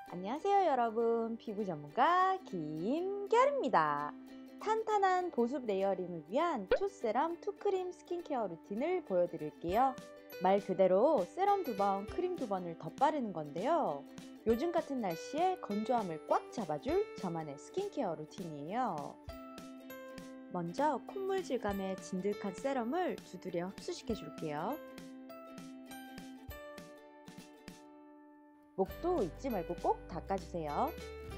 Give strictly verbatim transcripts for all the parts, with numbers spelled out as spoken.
안녕하세요 여러분, 피부 전문가 김결입니다. 탄탄한 보습 레이어링을 위한 투세럼 투크림 스킨케어 루틴을 보여드릴게요. 말 그대로 세럼 두 번, 크림 두 번을 덧바르는 건데요. 요즘 같은 날씨에 건조함을 꽉 잡아줄 저만의 스킨케어 루틴이에요. 먼저 콧물 질감의 진득한 세럼을 두드려 흡수시켜 줄게요. 목도 잊지 말고 꼭 닦아주세요.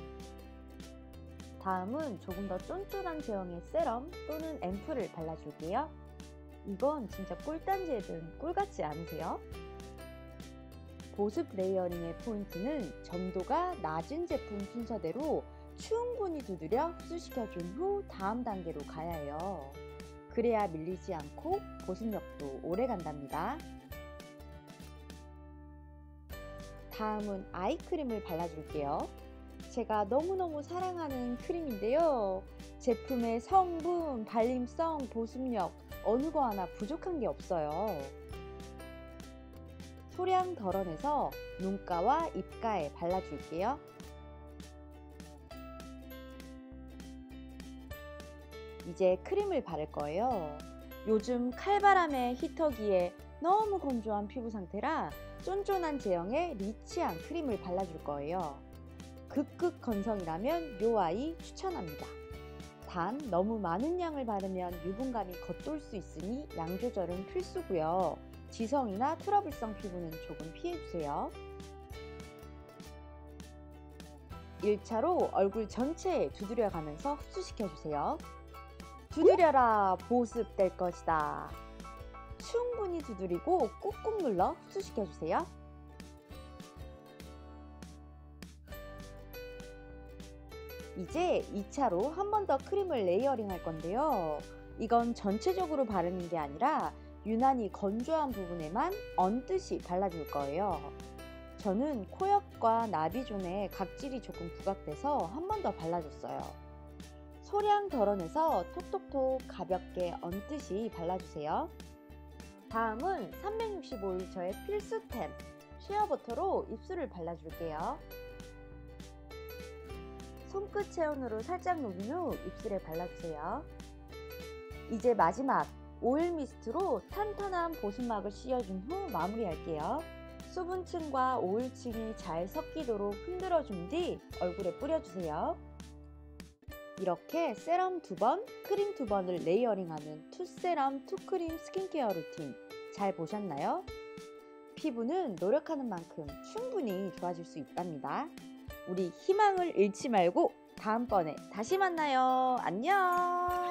다음은 조금 더 쫀쫀한 제형의 세럼 또는 앰플을 발라줄게요. 이건 진짜 꿀단지에든 꿀같지 않으세요? 보습 레이어링의 포인트는 점도가 낮은 제품 순서대로 충분히 두드려 흡수시켜준 후 다음 단계로 가야 해요. 그래야 밀리지 않고 보습력도 오래 간답니다. 다음은 아이크림을 발라줄게요. 제가 너무너무 사랑하는 크림인데요. 제품의 성분, 발림성, 보습력 어느 거 하나 부족한 게 없어요. 소량 덜어내서 눈가와 입가에 발라줄게요. 이제 크림을 바를 거예요. 요즘 칼바람의 히터기에 너무 건조한 피부 상태라 쫀쫀한 제형의 리치한 크림을 발라줄 거예요. 극극 건성이라면 요 아이 추천합니다. 단 너무 많은 양을 바르면 유분감이 겉돌 수 있으니 양 조절은 필수고요. 지성이나 트러블성 피부는 조금 피해주세요. 일 차로 얼굴 전체에 두드려 가면서 흡수시켜주세요. 두드려라 보습될 것이다. 충분히 두드리고 꾹꾹 눌러 흡수시켜주세요. 이제 이 차로 한 번 더 크림을 레이어링 할 건데요. 이건 전체적으로 바르는 게 아니라 유난히 건조한 부분에만 얹듯이 발라줄 거예요. 저는 코 옆과 나비존에 각질이 조금 부각돼서 한 번 더 발라줬어요. 소량 덜어내서 톡톡톡 가볍게 얹듯이 발라주세요. 다음은 삼백육십오 일 저의 필수템 쉐어버터로 입술을 발라줄게요. 손끝 체온으로 살짝 녹인 후 입술에 발라주세요. 이제 마지막 오일 미스트로 탄탄한 보습막을 씌워준 후 마무리할게요. 수분층과 오일층이 잘 섞이도록 흔들어준 뒤 얼굴에 뿌려주세요. 이렇게 세럼 두 번, 크림 두 번을 레이어링하는 투세럼 투크림 스킨케어 루틴 잘 보셨나요? 피부는 노력하는 만큼 충분히 좋아질 수 있답니다. 우리 희망을 잃지 말고 다음번에 다시 만나요. 안녕!